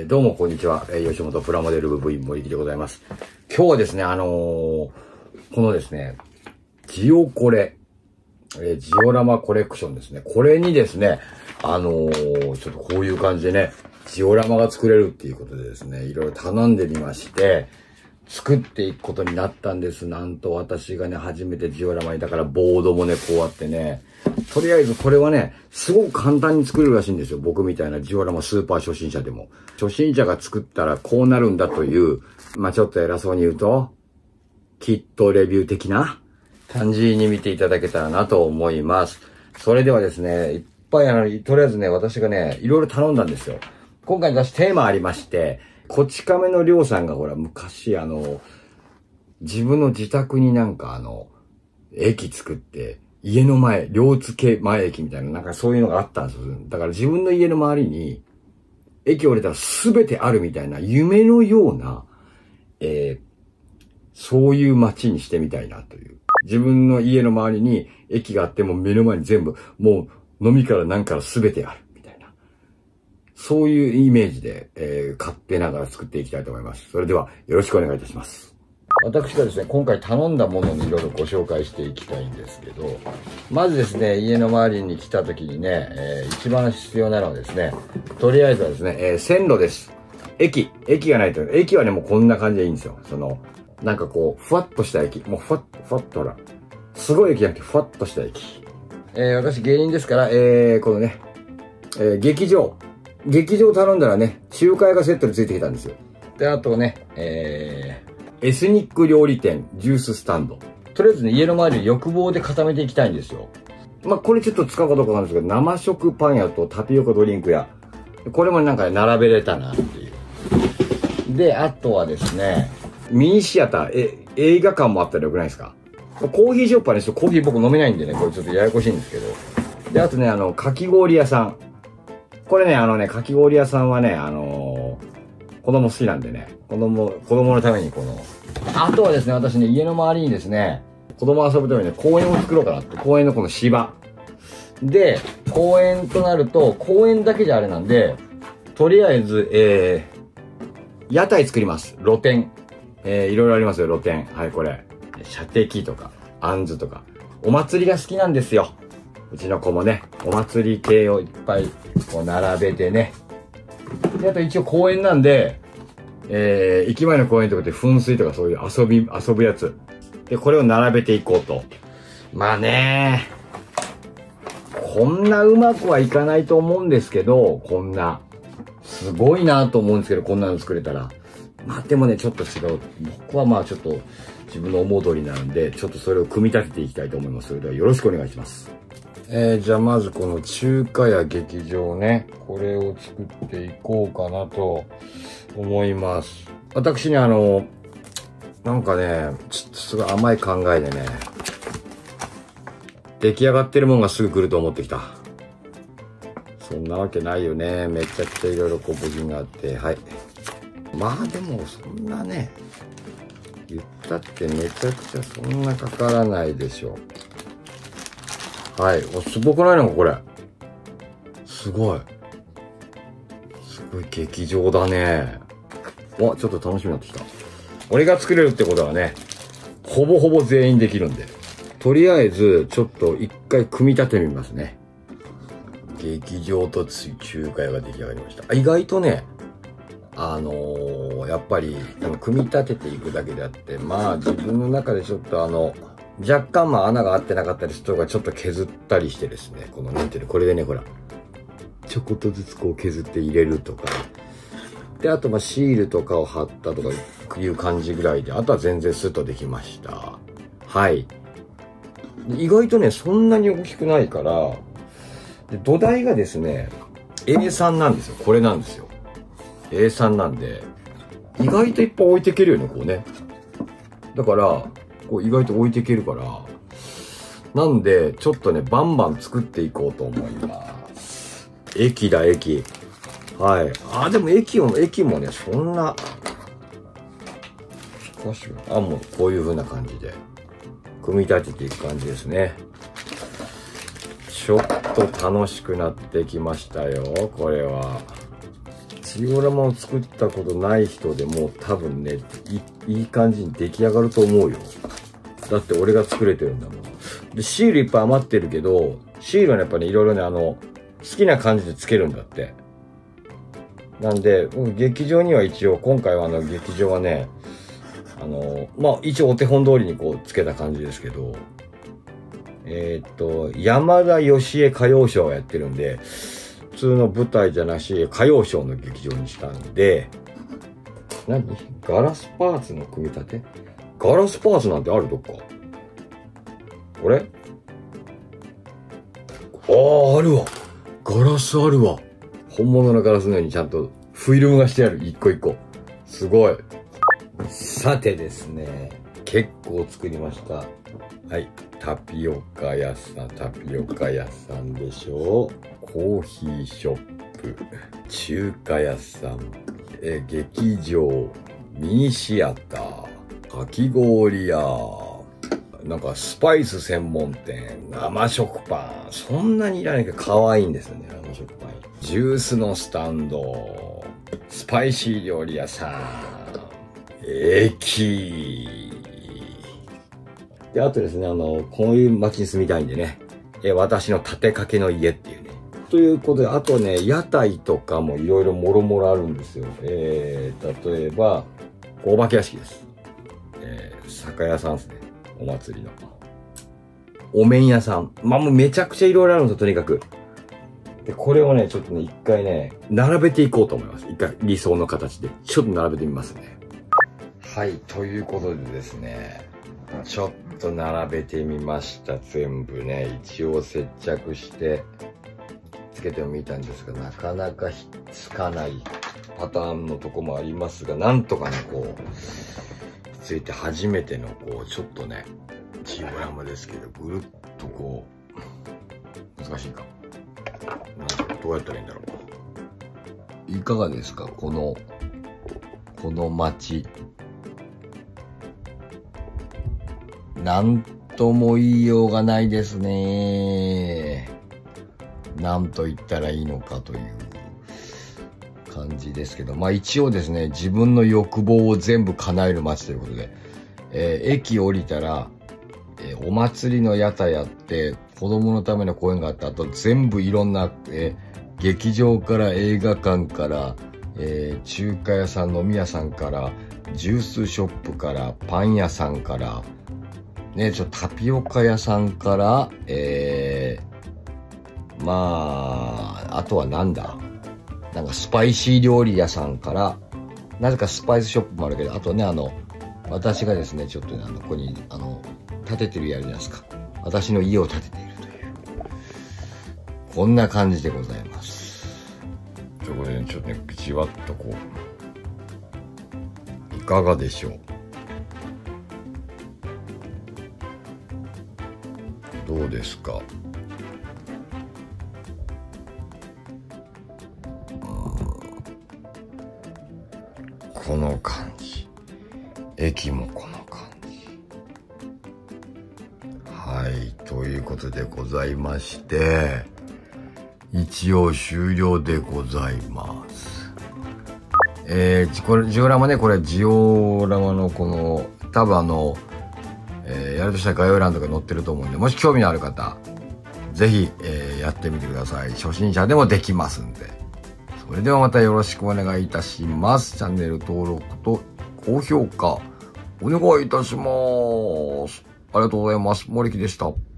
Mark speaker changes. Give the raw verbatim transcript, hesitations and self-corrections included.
Speaker 1: ー、どうもこんにちは、えー、吉本プラモデル部部員森木でございます。今日はですね、あのー、このですね、ジオコレ、えー、ジオラマコレクションですね。これにですね、あのー、ちょっとこういう感じでね、ジオラマが作れるっていうことでですね、いろいろ頼んでみまして、作っていくことになったんです。なんと私がね、初めてジオラマに、だからボードもね、こうあってね、とりあえずこれはね、すごく簡単に作れるらしいんですよ。僕みたいなジオラマスーパー初心者でも。初心者が作ったらこうなるんだという、まあちょっと偉そうに言うと、キットレビュー的な感じに見ていただけたらなと思います。それではですね、いっぱいあの、とりあえずね、私がね、いろいろ頼んだんですよ。今回私テーマありまして、こち亀のりょうさんがほら、昔あの、自分の自宅になんかあの、駅作って、家の前、両付け前駅みたいな、なんかそういうのがあったんですよ。だから自分の家の周りに、駅降りたら全てあるみたいな、夢のような、えー、そういう街にしてみたいなという。自分の家の周りに駅があっても目の前に全部、もう飲みから何から全てある。そういうイメージで、えー、勝手ながら作っていきたいと思います。それではよろしくお願いいたします。私がですね、今回頼んだものにいろいろご紹介していきたいんですけど、まずですね、家の周りに来た時にね、えー、一番必要なのはですね、とりあえずはですね、えー、線路です。駅。駅がないと、駅はね、もうこんな感じでいいんですよ。その、なんかこう、ふわっとした駅。もうふわっ、ふわっとほら、すごい駅じゃなくて、ふわっとした駅。えー、私芸人ですから、えー、このね、えー、劇場。劇場頼んだらね、集会がセットでついてきたんですよ。で、あとね、えー、エスニック料理店、ジューススタンド。とりあえずね、家の周りを欲望で固めていきたいんですよ。まあ、これちょっと使うかどうかなんですけど、生食パン屋とタピオカドリンク屋。これもなんか、ね、並べれたなっていう。で、あとはですね、ミニシアター、え、映画館もあったらよくないですか？コーヒーショップはね、ちょっとコーヒー僕飲めないんでね、これちょっとややこしいんですけど。で、あとね、あの、かき氷屋さん。これね、あのね、かき氷屋さんはね、あのー、子供好きなんでね、子供、子供のためにこの、あとはですね、私ね、家の周りにですね、子供遊ぶためにね、公園を作ろうかなって、公園のこの芝。で、公園となると、公園だけじゃあれなんで、とりあえず、えー、屋台作ります。露店。えー、いろいろありますよ、露店。はい、これ。射的とか、あんずとか。お祭りが好きなんですよ。うちの子もね、お祭り系をいっぱいこう並べてね。で、あと一応公園なんで、えー、駅前の公園とかで噴水とかそういう遊び、遊ぶやつ。で、これを並べていこうと。まあね、こんなうまくはいかないと思うんですけど、こんな。すごいなと思うんですけど、こんなの作れたら。まあでもね、ちょっと違う。僕はまあちょっと自分の思う通りなんで、ちょっとそれを組み立てていきたいと思います。それではよろしくお願いします。えー、じゃあまずこの中華屋劇場ね、これを作っていこうかなと思います。私ね、あの、なんかね、ちょっとすごい甘い考えでね、出来上がってるもんがすぐ来ると思ってきた。そんなわけないよね。めちゃくちゃいろいろこう部品があって、はい。まあでもそんなね、言ったってめちゃくちゃそんなかからないでしょ。はい。お、すごくないのか、これ。すごい。すごい劇場だね。わ、ちょっと楽しみになってきた。俺が作れるってことはね、ほぼほぼ全員できるんで。とりあえず、ちょっと一回組み立ててみますね。劇場と中華屋が出来上がりました。意外とね、あのー、やっぱり、組み立てていくだけであって、まあ自分の中でちょっとあの、若干まあ穴が合ってなかったりするとかちょっと削ったりしてですね、このなんていうの、これでね、ほら、ちょこっとずつこう削って入れるとか。で、あとまあシールとかを貼ったとかいう感じぐらいで、あとは全然スッとできました。はい。意外とね、そんなに大きくないから、で土台がですね、エースリー なんですよ。これなんですよ。エースリー なんで、意外といっぱい置いていけるよね、こうね。だから、こう意外と置いていけるから、なんで、ちょっとね、バンバン作っていこうと思います。駅だ、駅。はい。あ、でも駅も、駅もね、そんな、少し、あ、もうこういう風な感じで、組み立てていく感じですね。ちょっと楽しくなってきましたよ、これは。 ジオラマを作ったことない人でも多分ね、いいい感じに出来上がると思うよ。だって俺が作れてるんだもん。で、シールいっぱい余ってるけど、シールはやっぱりいろいろね、あの、好きな感じでつけるんだって。なんで、劇場には一応、今回はあの、劇場はね、あの、まあ、一応お手本通りにこう、つけた感じですけど、えー、っと、山田義恵歌謡ショーをやってるんで、普通の舞台じゃなし、歌謡ショーの劇場にしたんで、何？ガラスパーツの組み立て？ガラスパーツなんてあるどっか？これ？ああ、あるわ。ガラスあるわ。本物のガラスのようにちゃんとフィルムがしてある。一個一個。すごい。さてですね、結構作りました。はい。タピオカ屋さん、タピオカ屋さんでしょう。コーヒーショップ、中華屋さん、え劇場、ミニシアター、かき氷屋、なんかスパイス専門店、生食パン、そんなにいらないけど可愛いんですよね、生食パン。ジュースのスタンド、スパイシー料理屋さん、駅。で、あとですね、あの、こういう街に住みたいんでね、え私の立てかけの家っていうね。ということで、あとね、屋台とかもいろいろもろもろあるんですよ。えー、例えば、お化け屋敷です。えー、酒屋さんですね。お祭りの。お面屋さん。まあ、もうめちゃくちゃいろいろあるんですよ、とにかく。で、これをね、ちょっとね、一回ね、並べていこうと思います。一回理想の形で。ちょっと並べてみますね。はい、ということでですね、ちょっと並べてみました。全部ね、一応接着してつけてみたんですが、なかなかひっつかないパターンのとこもありますが、なんとかね、こう、ついて初めての、こう、ちょっとね、ジオラマですけど、ぐるっとこう、難しいか。なんかどうやったらいいんだろう。いかがですか、この、この街。なんとも言いようがないですね。なんと言ったらいいのかという感じですけど、まあ一応ですね、自分の欲望を全部叶える街ということで、えー、駅降りたら、えー、お祭りの屋台やって、子供のための公園があった後、全部いろんな、えー、劇場から映画館から、えー、中華屋さん、飲み屋さんから、ジュースショップから、パン屋さんから、ね、ちょっとタピオカ屋さんから、えー、まあ、あとはなんだなんかスパイシー料理屋さんから、なぜかスパイスショップもあるけど、あとね、あの、私がですね、ちょっとね、あの、ここに、あの、建ててるやるじゃないですか。私の家を建てているという。こんな感じでございます。ということで、ね、ちょっとね、じわっとこう、いかがでしょう。どうですか。この感じ。駅もこの感じ。はい、ということでございまして、一応終了でございます。えー、これ、ジオラマね、これ、ジオラマのこの、多分あの、えー、やるとしたら概要欄とか載ってると思うんで、もし興味のある方、ぜひ、えー、やってみてください。初心者でもできますんで。それではまたよろしくお願いいたします。チャンネル登録と高評価、お願いいたします。ありがとうございます。森木でした。